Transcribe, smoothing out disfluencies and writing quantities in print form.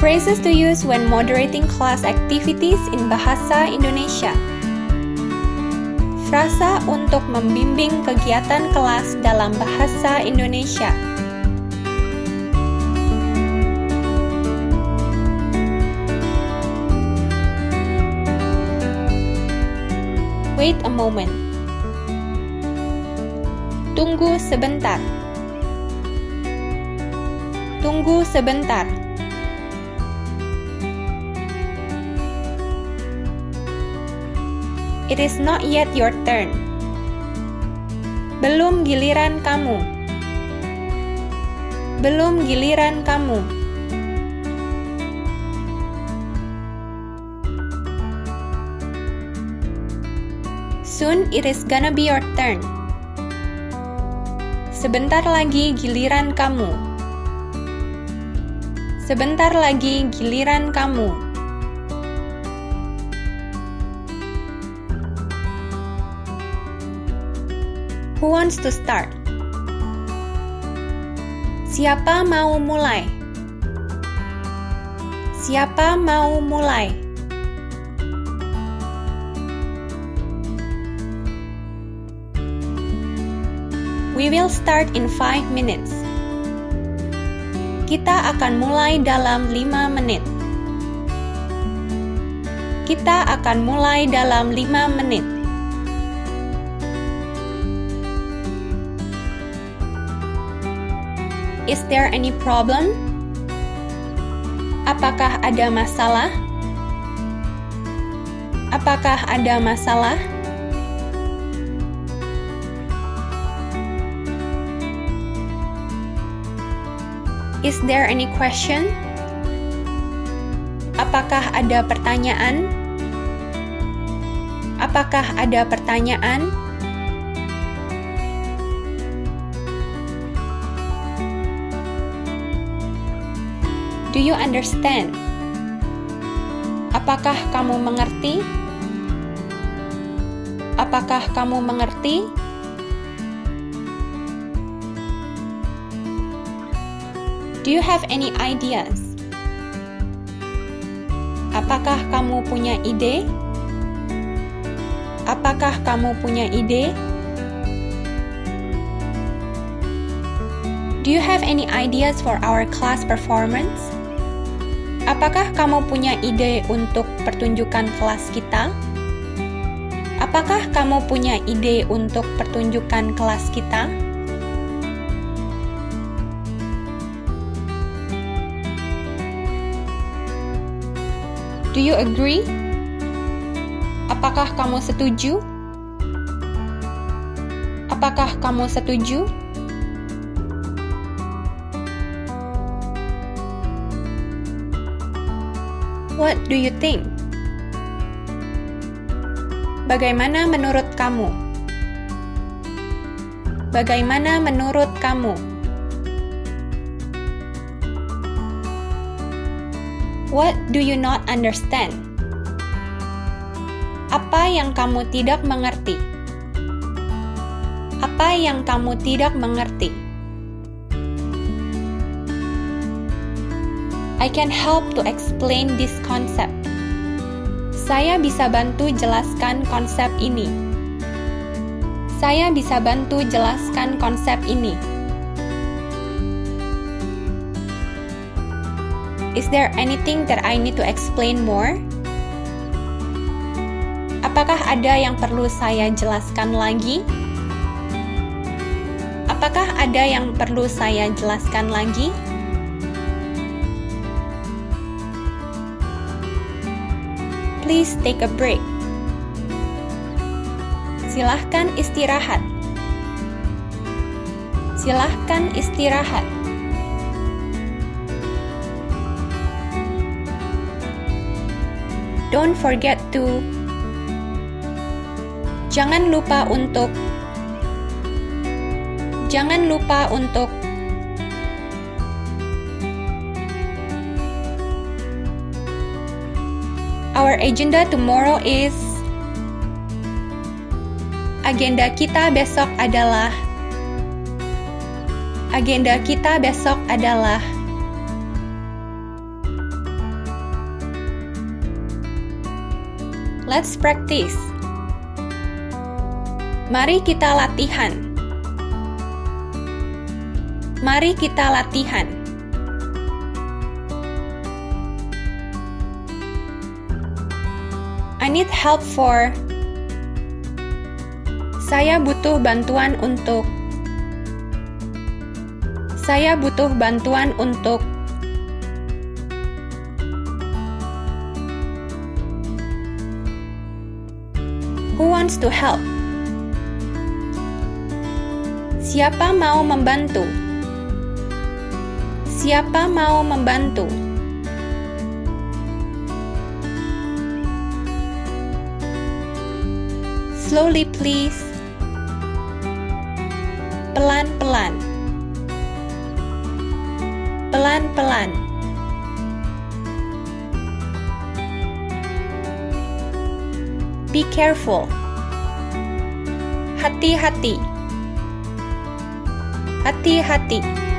Phrases to use when moderating class activities in Bahasa Indonesia. Frasa untuk membimbing kegiatan kelas dalam Bahasa Indonesia. Wait a moment. Tunggu sebentar. Tunggu sebentar. It is not yet your turn. Belum giliran kamu. Belum giliran kamu. Soon it is gonna be your turn. Sebentar lagi giliran kamu. Sebentar lagi giliran kamu. Who wants to start? Siapa mau mulai? Siapa mau mulai? We will start in 5 minutes. Kita akan mulai dalam 5 menit. Kita akan mulai dalam 5 menit. Is there any problem? Apakah ada masalah? Apakah ada masalah? Is there any question? Apakah ada pertanyaan? Apakah ada pertanyaan? Do you understand? Apakah kamu mengerti? Apakah kamu mengerti? Do you have any ideas? Apakah kamu punya ide? Apakah kamu punya ide? Do you have any ideas for our class performance? Apakah kamu punya ide untuk pertunjukan kelas kita? Apakah kamu punya ide untuk pertunjukan kelas kita? Do you agree? Apakah kamu setuju? Apakah kamu setuju? What do you think? Bagaimana menurut kamu? Bagaimana menurut kamu? What do you not understand? Apa yang kamu tidak mengerti? Apa yang kamu tidak mengerti? I can help to explain this concept. Saya bisa bantu jelaskan konsep ini. Saya bisa bantu jelaskan konsep ini. Is there anything that I need to explain more? Apakah ada yang perlu saya jelaskan lagi? Apakah ada yang perlu saya jelaskan lagi? Please take a break. Silahkan istirahat. Silahkan istirahat. Don't forget to. Jangan lupa untuk. Jangan lupa untuk. Our agenda tomorrow is. Agenda kita besok adalah. Agenda kita besok adalah. Let's practice. Mari kita latihan. Mari kita latihan. I need help for. Saya butuh bantuan untuk. Saya butuh bantuan untuk. Who wants to help? Siapa mau membantu? Siapa mau membantu? Slowly please. Pelan-pelan. Pelan-pelan. Be careful. Hati-hati. Hati-hati.